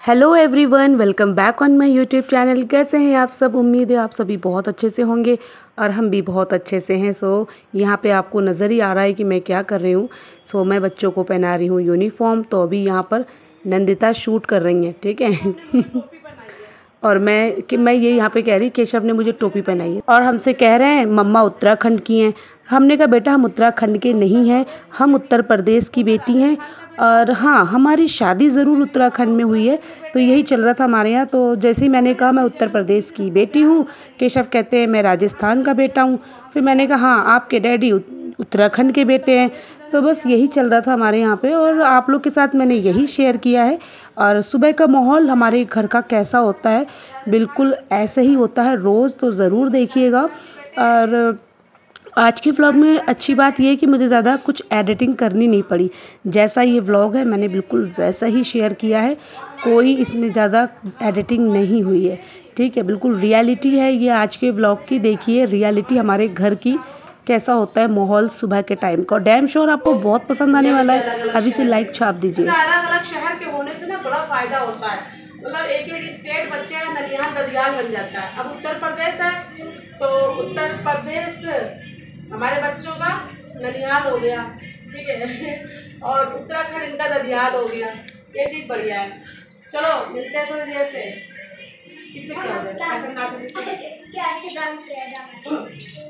Hello everyone, welcome back on my YouTube channel. कैसे हैं आप सब? उम्मीद है आप सभी बहुत अच्छे से होंगे और हम भी बहुत अच्छे से हैं। यहाँ पे आपको नज़र ही आ रहा है कि मैं क्या कर रही हूँ। मैं बच्चों को पहना रही हूँ यूनिफॉर्म। तो अभी यहाँ पर नंदिता शूट कर रही हैं, ठीक है। और मैं ये यहाँ पे कह रही, केशव ने मुझे टोपी पहनाई है और हमसे कह रहे हैं मम्मा उत्तराखंड की हैं। हमने कहा बेटा हम उत्तराखंड के नहीं हैं, हम उत्तर प्रदेश की बेटी हैं। और हाँ, हमारी शादी ज़रूर उत्तराखंड में हुई है। तो यही चल रहा था हमारे यहाँ। तो जैसे ही मैंने कहा मैं उत्तर प्रदेश की बेटी हूँ, केशव कहते हैं मैं राजस्थान का बेटा हूँ। फिर मैंने कहा हाँ, आपके डैडी उत्तराखंड के बेटे हैं। तो बस यही चल रहा था हमारे यहाँ पे और आप लोग के साथ मैंने यही शेयर किया है। और सुबह का माहौल हमारे घर का कैसा होता है, बिल्कुल ऐसे ही होता है रोज़। तो ज़रूर देखिएगा। और आज के व्लॉग में अच्छी बात यह है कि मुझे ज़्यादा कुछ एडिटिंग करनी नहीं पड़ी। जैसा ये व्लॉग है मैंने बिल्कुल वैसा ही शेयर किया है, कोई इसमें ज़्यादा एडिटिंग नहीं हुई है, ठीक है। बिल्कुल रियलिटी है ये आज के व्लॉग की। देखिए रियलिटी हमारे घर की कैसा होता है माहौल सुबह के टाइम का। डैम श्योर आपको बहुत पसंद आने वाला है। अभी से लाइक छाप दीजिए। अलग अलग शहर के होने से ना बड़ा फायदा होता है। मतलब एक एक स्टेट बच्चे का ननिहाल ददियाल बन जाता है। अब उत्तर प्रदेश है तो उत्तर प्रदेश हमारे बच्चों का ननिहाल हो गया, ठीक है। और उत्तराखंड इनका ददियाल हो गया। ये चीज़ बढ़िया है। चलो मिलते हैं थोड़ी देर से। इससे क्या हो जाएगा? ऐसा नाच क्या अच्छे डांस किया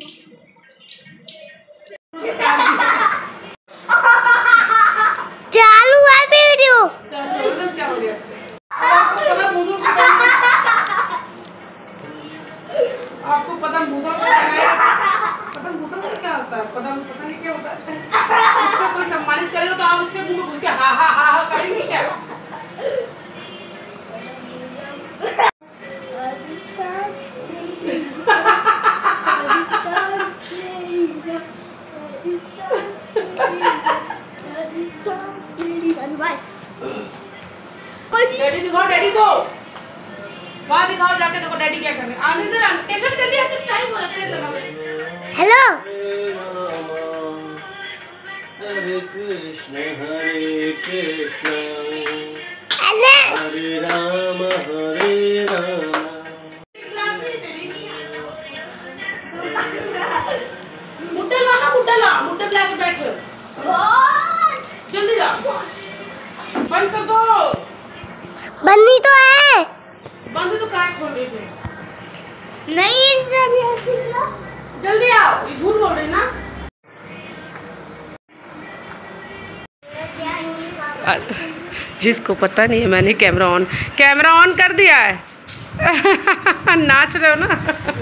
चालू है वीडियो। क्या हो गया? आपको पता मूसा क्या होता है? पता नहीं क्या होता है। उससे कोई सम्मानित करेगा तो आप उसके मुंह में घुस के हा हा हा हा करेंगे क्या? डैडी दिखाओ, डैडी को वहाँ दिखाओ जाके। देखो डैडी क्या कर रहे हैं। आने दे, कैसे जल्दी आते, टाइम हो रहा है। Hello Hare Krishna Hare Krishna hello Hare Ram Hare Ram. मुट्ठा ला मुट्ठा ला के बैठो। जल्दी ला, बंद कर दो। बन्नी तो है। बंद तो काहे खोल रही थे? नहीं जल्दी आओ, ये झूठ बोल रही ना। इसको पता नहीं है मैंने कैमरा ऑन कर दिया है। नाच रहे हो ना।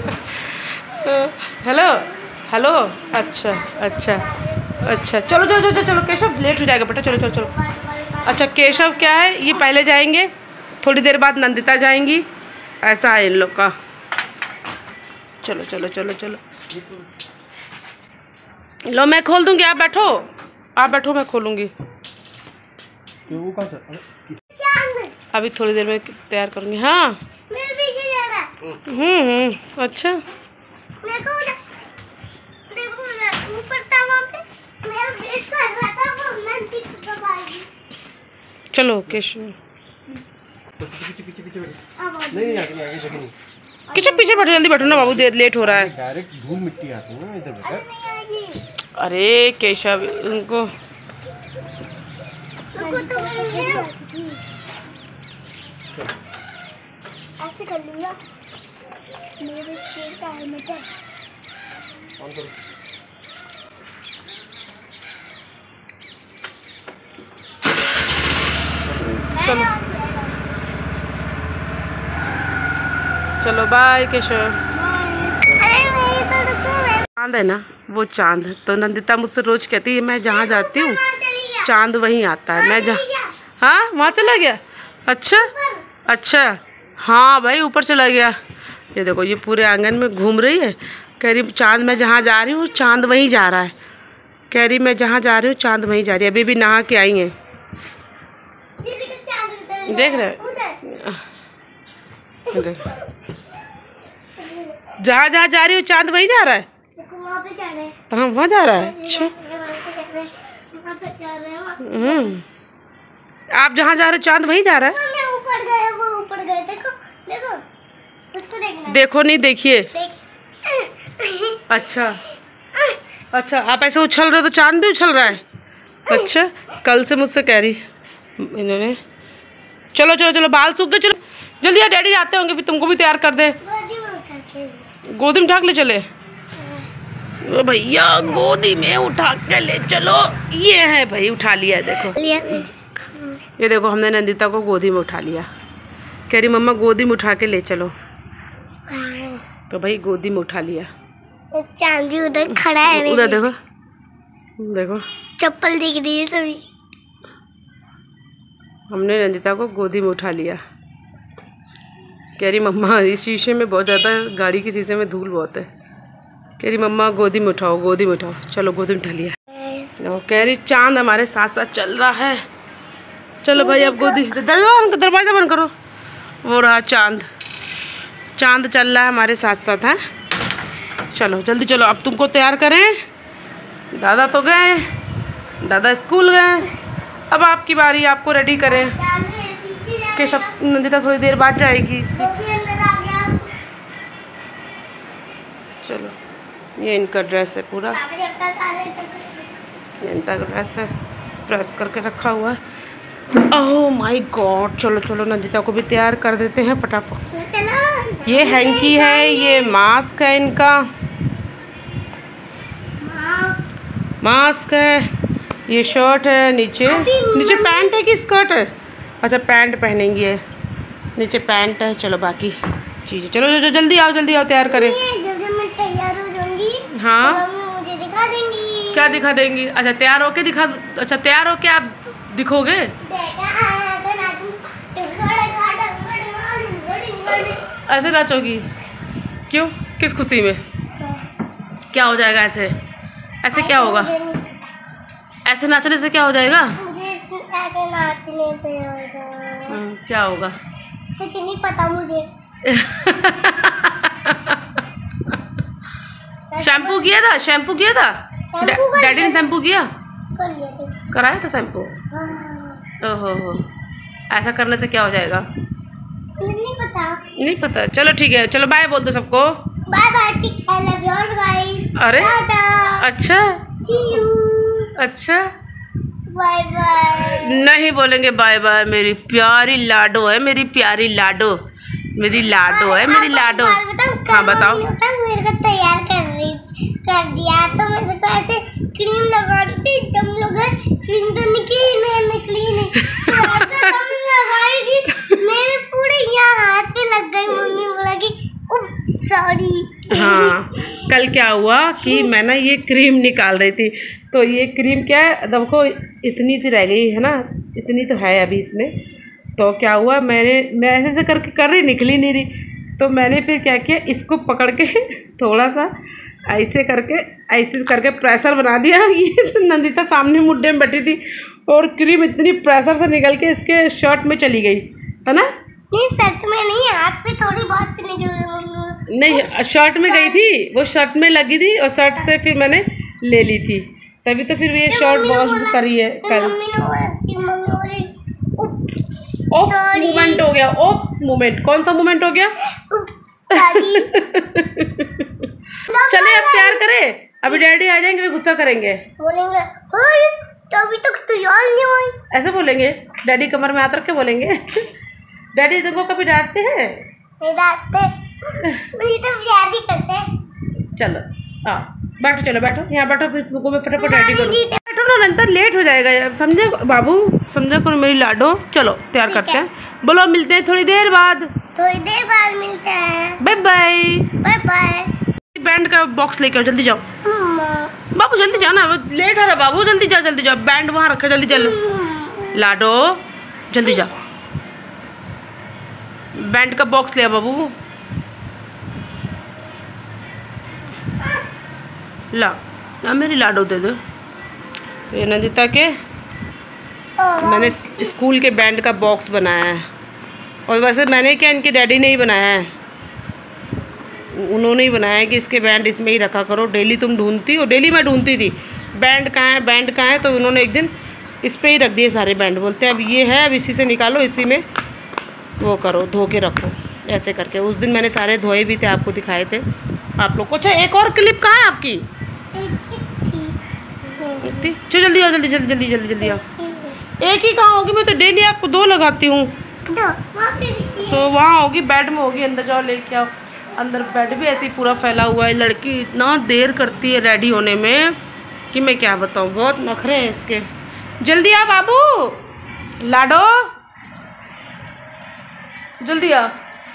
हेलो हेलो, अच्छा अच्छा अच्छा, चलो केशव लेट हो जाएगा बेटा। चलो। अच्छा केशव क्या है, ये पहले जाएंगे, थोड़ी देर बाद नंदिता जाएंगी, ऐसा है इन लोग का। चलो। लो मैं खोल दूंगी, आप बैठो मैं खोलूंगी। अभी थोड़ी देर में तैयार करूंगी। हाँ अच्छा चलो केशव पीछे बैठो, जल्दी बैठो ना बाबू, देर लेट हो रहा है। डायरेक्ट धूल मिट्टी आती है ना इधर बेटा। अरे केशव उनको ऐसे कर लूँगा। मेरे स्केट का हेलमेट है। ऑन करो। चलो बाय केशव। चांद है ना, वो चांद। तो नंदिता मुझसे रोज कहती है मैं जहाँ जाती हूँ चांद वहीं आता है। मैं जहाँ, हाँ वहाँ चला गया। अच्छा हाँ भाई, ऊपर चला गया। ये देखो ये पूरे आंगन में घूम रही है, कह रही चांद मैं जहाँ जा रही हूँ चांद वहीं जा रहा है। कह रही मैं जहाँ जा रही हूँ चांद वहीं जा रही है। अभी भी नहा के आई हैं, देख रहे हैं। जहाँ जा रही हूँ चांद वहीं जा रहा है। हाँ वहाँ जा रहा है। अच्छा आप जहाँ जा रहे हो चांद वहीं जा रहा है। उसको देखना। देखो नहीं, देखिए। देख। अच्छा अच्छा, आप ऐसे उछल रहे हो तो चांद भी उछल रहा है। अच्छा, कल से मुझसे कह रही इन्होंने। चलो चलो चलो, बाल सूख गए, चलो जल्दी यार, डैडी आते होंगे फिर तुमको भी तैयार कर दे। गोदी में उठा के ले चले ओ भैया, गोदी में उठा के ले चलो। ये है भाई, उठा लिया है, देखो ये देखो, हमने नंदिता को गोदी में उठा लिया। कह रही मम्मा गोदी में उठा के ले चलो, तो भाई गोदी में उठा लिया। चांदी उधर खड़ा है, उधर देखो देखो, चप्पल दिख रही है सभी। हमने नंदिता को गोदी में उठा लिया। कह रही मम्मा इस शीशे में बहुत ज़्यादा, गाड़ी के शीशे में धूल बहुत है। कह रही मम्मा गोदी में उठाओ, गोदी में उठाओ। चलो गोदी में उठा लिया। कह रही चांद हमारे साथ साथ चल रहा है। चलो भाई अब गोदी, दरवाज़ा बंद करो। वो रहा चांद, चांद चल रहा है हमारे साथ साथ है। चलो जल्दी चलो, अब तुमको तैयार करें। दादा तो गए, दादा स्कूल गए, अब आपकी बारी, आपको रेडी करें। कि सब नंदिता थोड़ी देर बाद जाएगी। चलो, ये इनका ड्रेस है पूरा, ये इनका ड्रेस है, प्रेस करके रखा हुआ है। ओह माय गॉड, चलो चलो नंदिता को भी तैयार कर देते हैं फटाफट। ये हैंकी है, ये मास्क है इनका, मास्क है, ये शर्ट है, नीचे पैंट है कि स्कर्ट है? अच्छा पैंट पहनेंगी है, नीचे पैंट है। चलो बाकी चीज़ें, चलो जल्दी आओ तैयार करें। जब मैं तैयार हो जाऊंगी, हाँ तो मुझे दिखा देंगी। क्या दिखा देंगी? अच्छा तैयार होके दिखा, अच्छा तैयार होके आप दिखोगे? ऐसे नाचोगी? क्यों, किस खुशी में? क्या हो जाएगा ऐसे? ऐसे क्या होगा? ऐसे नाचने से क्या हो जाएगा? मुझे ऐसे नाचने पे होगा। क्या होगा? कुछ नहीं पता मुझे। शैम्पू किया था? शैम्पू किया था? डैडी ने शैम्पू किया? कर लिया था। कराया था शैम्पू? हाँ। ओहो, ऐसा करने से क्या हो जाएगा? मुझे नहीं पता। नहीं पता, चलो ठीक है, चलो बाय बोल दो सबको। Bye bye, take care, love you all guys. अरे टाटा, अच्छा सी यू, अच्छा, बाय बाय। नहीं बोलेंगे बाय बाय। मेरी प्यारी लाडो है, मेरी प्यारी लाडो, मेरी लाडो है, मेरी लाडो। हाँ बताओ। मेरे को तैयार कर दिया, तो मेरे को ऐसे क्रीम लगा दी थी। तुम लोग क्रीम तो निकली नहीं, लगाएगी मेरे पूरे यहाँ हाथ पे लग गई। मम्मी बोला कि सॉरी। हाँ, कल क्या हुआ कि मैं ना ये क्रीम निकाल रही थी, तो ये क्रीम क्या है, देखो इतनी सी रह गई है ना, इतनी तो है अभी इसमें। तो क्या हुआ, मैं ऐसे करके कर रही, निकली नहीं रही, तो मैंने फिर क्या किया, इसको पकड़ के थोड़ा सा ऐसे करके प्रेशर बना दिया। ये नंदिता सामने मुड्डे में बैठी थी और क्रीम इतनी प्रेशर से निकल के इसके शर्ट में चली गई, है ना? नहीं शर्ट में नहीं, हाथ पे थोड़ी बहुत निकल। नहीं, शर्ट में गई थी, वो शर्ट में लगी थी और शर्ट से फिर मैंने ले ली थी, तभी तो फिर ये शर्ट वॉश करी है कल। ओप्स मूवमेंट हो गया, ओप्स मूवमेंट। कौन सा मूवमेंट हो गया? चले अब तैयार करें, अभी डैडी आ जाएंगे, गुस्सा करेंगे, बोलेंगे तभी तक तो याद नहीं हुई। ऐसे बोलेंगे, डैडी कमर में हाथ रख के बोलेंगे। डैडी तुमको कभी डांटते हैं? नहीं डांटते, मुझे तो प्यार ही करते हैं। चलो हाँ बैठो, चलो बैठो, यहाँ बैठो, फिर तुमको मैं फटाफट रेडी करूँ। बैठो ना, नंतर लेट हो जाएगा यार, समझे बाबू, समझा करो मेरी लाडो। चलो तैयार करते हैं, बोलो मिलते हैं थोड़ी देर बाद। थोड़ी देर बाद मिलते हैं, bye bye. Bye bye. Band का बॉक्स लेके आओ, जल्दी जाओ बाबू, जल्दी जाओ ना, लेट हो रहा बाबू, जल्दी जाओ, बैंड वहाँ रखा, जल्दी चलो लाडो, जल्दी जाओ, बैंड का बॉक्स ले बाबू। ला मेरी लाडो दे दो। तो ये नंदिता के मैंने स्कूल के बैंड का बॉक्स बनाया है, और वैसे मैंने क्या, इनके डैडी ने ही बनाया है, उन्होंने ही बनाया है कि इसके बैंड इसमें ही रखा करो, डेली तुम ढूंढती, और डेली मैं ढूंढती थी बैंड कहाँ है, तो उन्होंने एक दिन इस पर ही रख दिए सारे बैंड। बोलते हैं अब ये है, अब इसी से निकालो, इसी में वो करो, धो के रखो। ऐसे करके। उस दिन मैंने सारे धोए भी थे, आपको दिखाए थे आप लोग को। अच्छा एक और क्लिप कहाँ है आपकी? चलो जल्दी आओ, जल्दी जल्दी जल्दी जल्दी जल्दी आओ। एक ही कहाँ होगी? मैं तो डेली आपको 2 लगाती हूँ। तो वहाँ होगी, बेड में होगी, अंदर जाओ लेके आओ। अंदर बेड भी ऐसे ही पूरा फैला हुआ है। लड़की इतना देर करती है रेडी होने में कि मैं क्या बताऊँ, बहुत नखरे हैं इसके। जल्दी आ बाबू, लाडो जल्दी आ।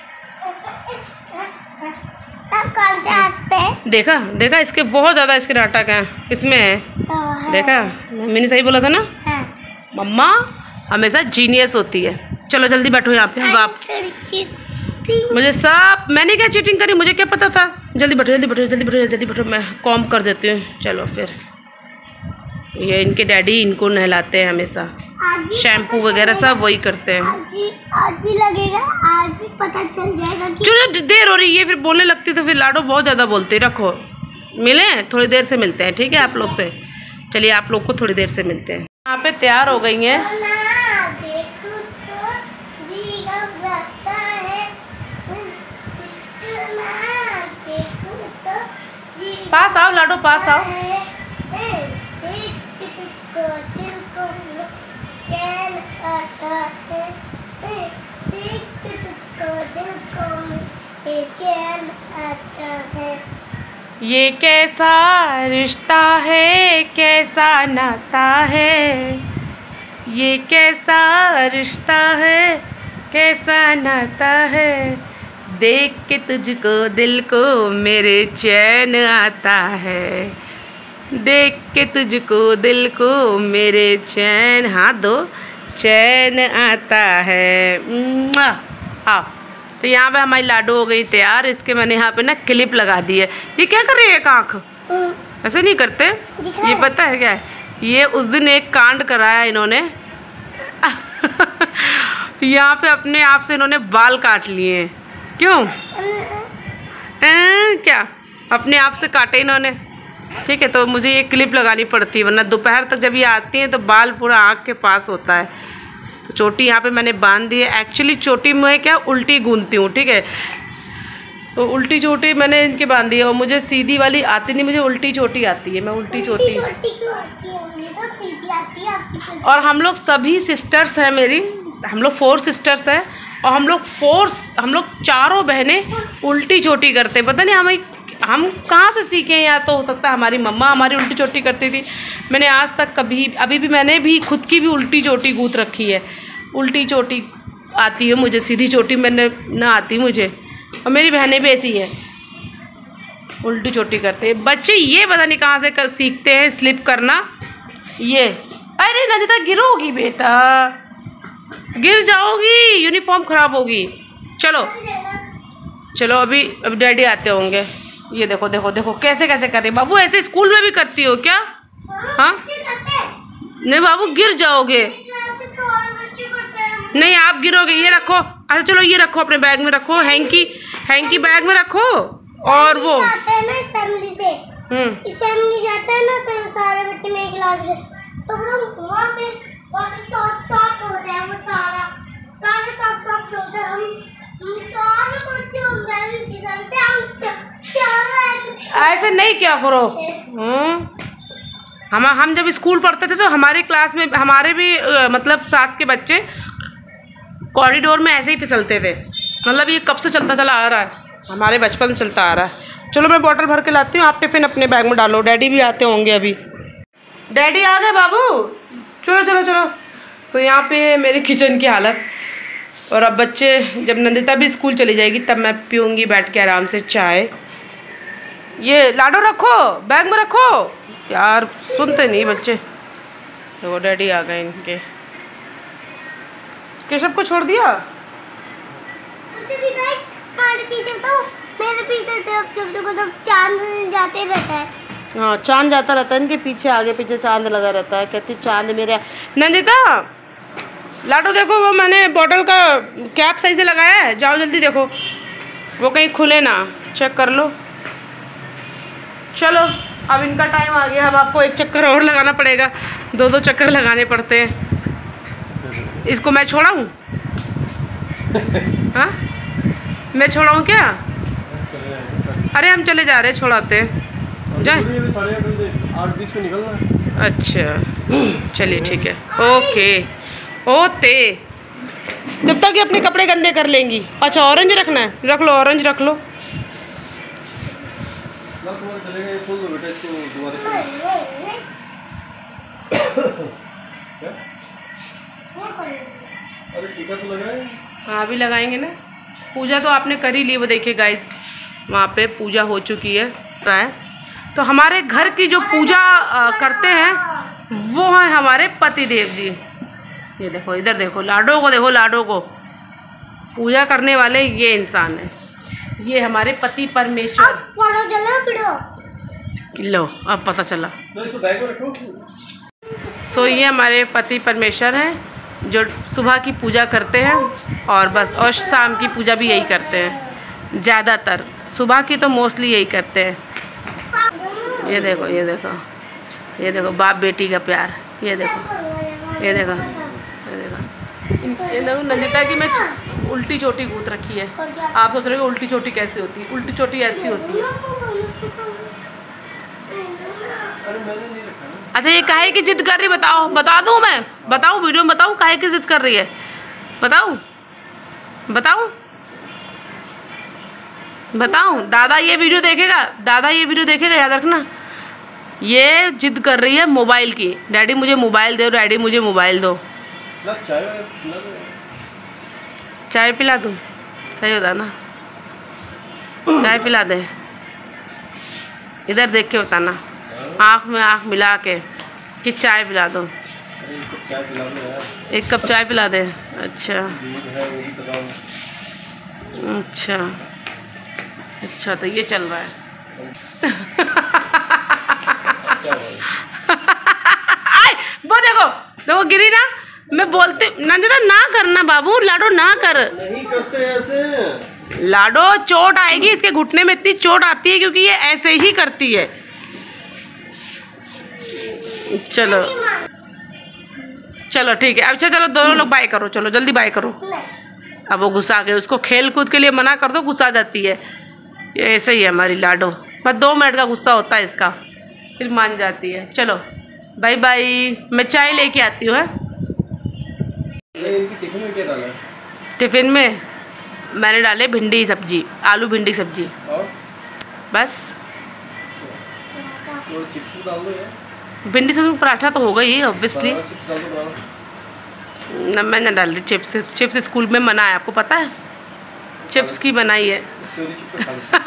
देखा देखा, इसके बहुत ज़्यादा इसके नाटक हैं इसमें है। देखा, मैंने सही बोला था ना? मम्मा हमेशा जीनियस होती है। चलो जल्दी बैठो यहाँ पे। आप मुझे सब, मैंने क्या चीटिंग करी, मुझे क्या पता था। जल्दी बैठो जल्दी बैठो जल्दी बैठो जल्दी बैठो, मैं कॉम्ब कर देती हूँ। चलो फिर ये इनके डैडी इनको नहलाते हैं हमेशा, शैम्पू वगैरह सब वही करते हैं। आज भी लगेगा, आज भी पता चल जाएगा कि चलो देर हो रही है, फिर बोलने लगती तो फिर लाडो बहुत ज़्यादा बोलते। रखो, मिले थोड़ी देर से मिलते हैं, ठीक है आप लोग से। चलिए आप लोग को थोड़ी देर से मिलते हैं। यहाँ पे तैयार हो गई हैं। पास आओ लाडो, पास आओ। ये कैसा रिश्ता है, कैसा नाता है, ये कैसा रिश्ता है, कैसा नाता है। देख के तुझको दिल को मेरे चैन आता है, देख के तुझको दिल को मेरे चैन, हाथ दो, चैन आता है। आओ। तो यहाँ पे हमारी लाडो हो गई तैयार। इसके मैंने यहाँ पे ना क्लिप लगा दी है। ये क्या कर रही है? एक आँख ऐसे नहीं करते, ये पता है क्या है? ये उस दिन एक कांड कराया इन्होंने। यहाँ पे अपने आप से इन्होंने बाल काट लिए हैं। क्यों? क्या अपने आप से काटे इन्होंने? ठीक है, तो मुझे ये क्लिप लगानी पड़ती है, वरना दोपहर तक जब ये आती हैं तो बाल पूरा आँख के पास होता है। तो चोटी यहाँ पे मैंने बांध दी है। एक्चुअली चोटी में क्या उल्टी गूंथती हूँ, ठीक है, तो उल्टी चोटी मैंने इनके बांध दी है। और मुझे सीधी वाली आती नहीं, मुझे उल्टी चोटी आती है। मैं उल्टी चोटी और हम लोग सभी सिस्टर्स हैं मेरी, हम लोग 4 सिस्टर्स हैं और हम लोग चारों बहनें उल्टी चोटी करते हैं। पता नहीं हम कहाँ से सीखे हैं, या तो हो सकता है हमारी मम्मा हमारी उल्टी चोटी करती थी। मैंने आज तक कभी, अभी भी मैंने भी खुद की भी उल्टी चोटी गूंथ रखी है। उल्टी चोटी आती है मुझे, सीधी चोटी मैंने ना आती मुझे। और मेरी बहनें भी ऐसी हैं, उल्टी चोटी करते हैं। बच्चे ये पता नहीं कहाँ से सीखते हैं स्लिप करना। ये अरे नंदिता गिरोगी बेटा, गिर जाओगी, यूनिफॉर्म ख़राब होगी। चलो चलो, अभी डैडी आते होंगे। ये देखो देखो देखो कैसे कैसे कर रही। बाबू ऐसे स्कूल में भी करती हो क्या? हाँ नहीं बाबू, गिर जाओगे। नहीं आप गिरोगे। ये रखो, अच्छा चलो ये रखो, अपने बैग में रखो। हैंकी बैग में रखो। और वो जाते हैं ना सारे बच्चे मेरे क्लास के, तो हम वहाँ पे सॉफ्ट होता है, वो सारे सॉफ्ट होते हैं। हम सारे बच्चे ऐसे नहीं क्या करो। हम जब स्कूल पढ़ते थे तो हमारी क्लास में हमारे भी मतलब साथ के बच्चे कॉरिडोर में ऐसे ही फिसलते थे। मतलब ये कब से चलता चला आ रहा है, हमारे बचपन से चलता आ रहा है। चलो मैं बॉटल भर के लाती हूँ, आप टिफिन अपने बैग में डालो। डैडी भी आते होंगे अभी। डैडी आ गए बाबू, चलो चलो चलो। सो यहाँ पे मेरी किचन की हालत। और अब बच्चे, जब नंदिता भी स्कूल चली जाएगी तब मैं पीऊँगी बैठ के आराम से चाय। ये लाडो रखो, बैग में रखो। यार सुनते नहीं बच्चे। देखो डैडी आ गए इनके। केशव को छोड़ दिया। मेरे पीछे तो चांद जाते रहता है। हाँ चांद जाता रहता है इनके पीछे, आगे पीछे चांद लगा रहता है। कहती चांद मेरे। नंदिता लाडो देखो, वो मैंने बॉटल का कैप सही से लगाया है, जाओ जल्दी देखो वो कहीं खुले ना, चेक कर लो। चलो अब इनका टाइम आ गया। अब आपको एक चक्कर और लगाना पड़ेगा, 2-2 चक्कर लगाने पड़ते हैं। इसको मैं छोड़ा हूँ? हाँ मैं छोड़ाऊँ क्या? चले जाएंगे। अरे हम चले जा रहे हैं, छोड़ाते हैं, जाए। 8:20 में निकलना है। अच्छा चलिए ठीक है, ओके। ओते जब तक ये अपने कपड़े गंदे कर लेंगी। अच्छा ऑरेंज रखना है, रख लो, ऑरेंज रख लो। तुम्हारे चलेगा, ये खोल दो बेटा इसको दोबारा। क्या? अरे टीका तो लगाए। हाँ अभी लगाएंगे ना। पूजा तो आपने कर ही ली, वो देखिए गाइस वहाँ पे पूजा हो चुकी है। तो हमारे घर की जो पूजा करते हैं वो हैं हमारे पति देव जी। ये देखो, इधर देखो, लाडो को देखो, लाडो को पूजा करने वाले ये इंसान है। ये हमारे पति परमेश्वर। लो अब पता चला। तो इसको बैग में रखो। सो ये हमारे पति परमेश्वर हैं जो सुबह की पूजा करते हैं और बस, और शाम की पूजा भी यही करते हैं ज़्यादातर। सुबह की तो मोस्टली यही करते हैं। ये देखो, ये देखो, ये देखो बाप बेटी का प्यार। ये देखो, ये देखो, ये देखो, ये देखो नंदिता की मैं उल्टी चोटी गूंथ रखी है। आप सोच रहे हो उल्टी चोटी कैसे होती है? उल्टी चोटी ऐसी होती है। अरे मैंने नहीं रखा ना। अच्छा ये काहे की जिद कर रही, बताओ, बता दूँ मैं? बताऊँ वीडियो में बताऊँ काहे की जिद कर रही है? बताऊँ? बताऊँ? बताऊँ? दादा ये वीडियो देखेगा, दादा ये वीडियो देखेगा, याद रखना। ये जिद कर रही है मोबाइल की। डैडी मुझे मोबाइल दो, डैडी मुझे मोबाइल दो। चाय पिला दूँ? सही होता ना, चाय पिला दे। इधर देख के बताना, आँख में आँख मिला के कि चाय पिला दो। एक कप चाय पिला दे। अच्छा अच्छा अच्छा, तो ये चल रहा है। वो देखो देखो गिरी ना। मैं बोलती नंदिता ना करना बाबू, लाडो ना कर। नहीं करते ऐसे। लाडो चोट आएगी, इसके घुटने में इतनी चोट आती है क्योंकि ये ऐसे ही करती है। चलो चलो ठीक है। अच्छा चलो दोनों लोग बाय करो, चलो जल्दी बाय करो। अब वो गुस्सा गए, उसको खेल कूद के लिए मना कर दो, गुस्सा जाती है। ये ऐसे ही है हमारी लाडो, बस 2 मिनट का गुस्सा होता है इसका, फिर मान जाती है। चलो बाय बाय, मैं चाय लेके आती हूँ। इनकी टिफिन में क्या डाला है? टिफिन में मैंने डाले भिंडी सब्जी, आलू भिंडी सब्जी, और बस। और चिप्स डाल दो यार। भिंडी सब्जी पराठा तो होगा ही ऑब्वियसली। चिप्स डाल दो न मैं न डाल रही चिप्स। चिप्स स्कूल में मना है, आपको पता है? चिप्स की बनाई है। चोरी चिप्स खा लो।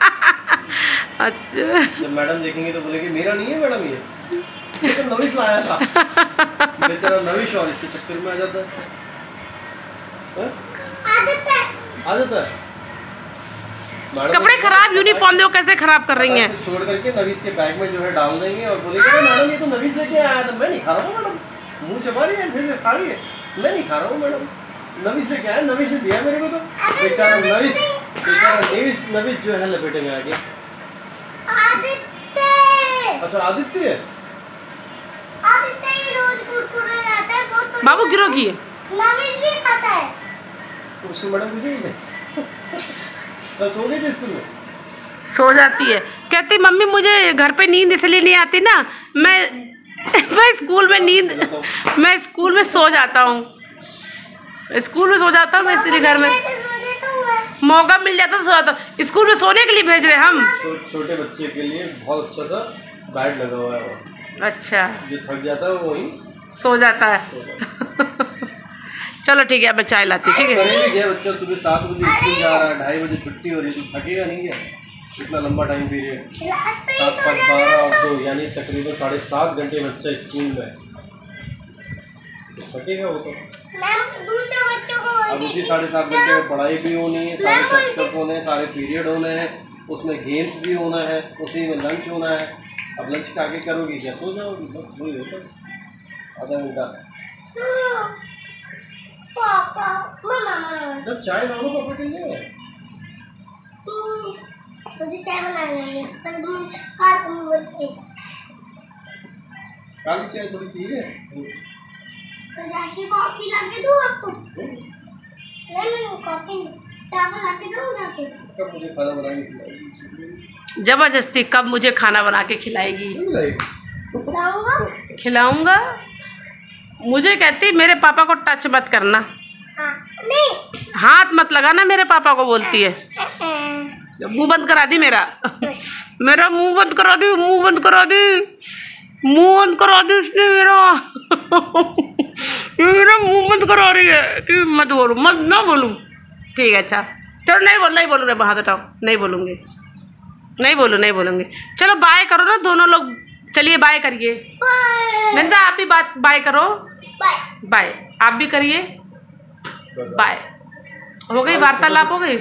अच्छा जब मैडम देखेंगे तो बोलेंगे मेरा नहीं है मैडम, ये तो नविश लाया था। बेचारा नविश और इसके चक्कर में आ जाता है। आदत है। कपड़े खराब, यूनिफॉर्म देखो कैसे खराब कर रही हैं। छोड़ करके नविश के बैग में जो है डाल देंगे और बोलेंगे मैडम ये तो नविश लेके आया था। मैं नहीं खा रहा हूँ मैडम, मुँह चबा रही है ऐसे खा रही है। मैं नहीं खा रहा हूँ मैडम, नविश लेके आया, नविश ने दिया मेरे को। तो बेचारा नविश, नविश जो है लपेटे में आ गया। अच्छा आदित्य रोज कुरकुरे रहता है वो तो बाबू गिरोगी। नविश भी खाता है। तो उसको मैडम पूछेंगे कल सो गई थी स्कूल में? सो जाती है, कहती मम्मी मुझे घर पे नींद इसलिए नहीं आती ना, मैं स्कूल में मैं स्कूल में सो जाता हूँ, स्कूल में सो जाता हूँ मैं, इसलिए घर में मौका मिल जाता तो सो जाता हूँ। स्कूल में सोने के लिए भेज रहे हम। छोटे बच्चे के लिए बहुत अच्छा सा बेड लगा हुआ है वो। अच्छा, जो थक जाता है वो वहीं सो जाता है। चलो ठीक है, मैं चाय लाती हूँ। ठीक है। गया बच्चा सुबह 7 बजे स्कूल जा रहा है, 2:30 बजे छुट्टी हो रही है, तो थकेगा नहीं क्या? इतना लंबा टाइम पीरियड, 7, 5, 12 और 2 यानी तकरीबन 7.5 घंटे बच्चा स्कूल में है, तो थकेगा वो तो। दूसरे बच्चों को अब उसी 7.5 घंटे में पढ़ाई भी होनी है, सारे चैप्टर होने हैं, सारे पीरियड होने हैं, उसमें गेम्स भी होना है, उसी में लंच होना है। अब लंच खा के करोगी क्या? सो जाओगी, बस वही होता है। आधा घंटा पापा मम्मा जब चाय डालो पापा के लिए। मुझे चाय बनानी है, काली चाय थोड़ी चाहिए तो जाके कॉफी ला के दूँ आपको? नहीं कॉफी नहीं। चावल लाके दो जाके। कब मुझे खाना बना के खिलाएगी? जबरदस्ती कब मुझे खाना बना के खिलाएगी? खिलाऊंगा। खिलाऊंगा। मुझे कहती मेरे पापा को टच मत करना। हाँ नहीं, हाथ मत लगाना मेरे पापा को बोलती है। मुंह बंद करा दी मेरा। मेरा मुंह बंद करा दी, मुंह बंद करा दी, मुंह बंद करा दी इसने मेरा। ये मेरा मुंह बंद करा रही है कि मत बोलूं, मत ना बोलूं। ठीक है अच्छा चलो नहीं बोलूँ रे, हाथ हटाओ, नहीं बोलूँगी, नहीं बोलूँगी। चलो बाय करो ना दोनों लोग, चलिए बाय करिए। नंदा आप भी बाय करो। बाय आप भी करिए। बाय हो गई, वार्तालाप हो गई।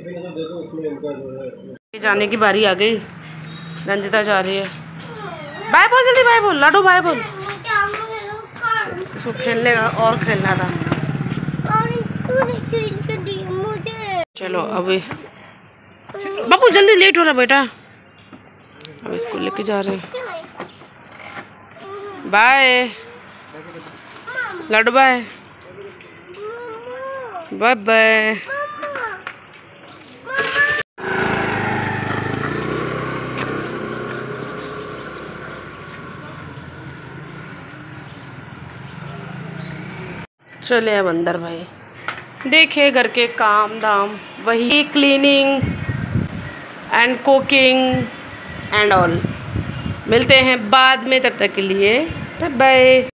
जाने की बारी आ गई, रंजिता जा रही है। बाय बोल जल्दी, बाय बोल लाडू, बाय बोल। इसको खेलने का और खेलना था। चलो अभी बाबू जल्दी लेट हो रहा बेटा, अब इसको लेके जा रहे हैं। बाय लाडू, बाय बाय बाय। चले अब अंदर भाई, देखे घर के काम धाम, वही cleaning and cooking and all. मिलते हैं बाद में, तब तक के लिए बाय बाय।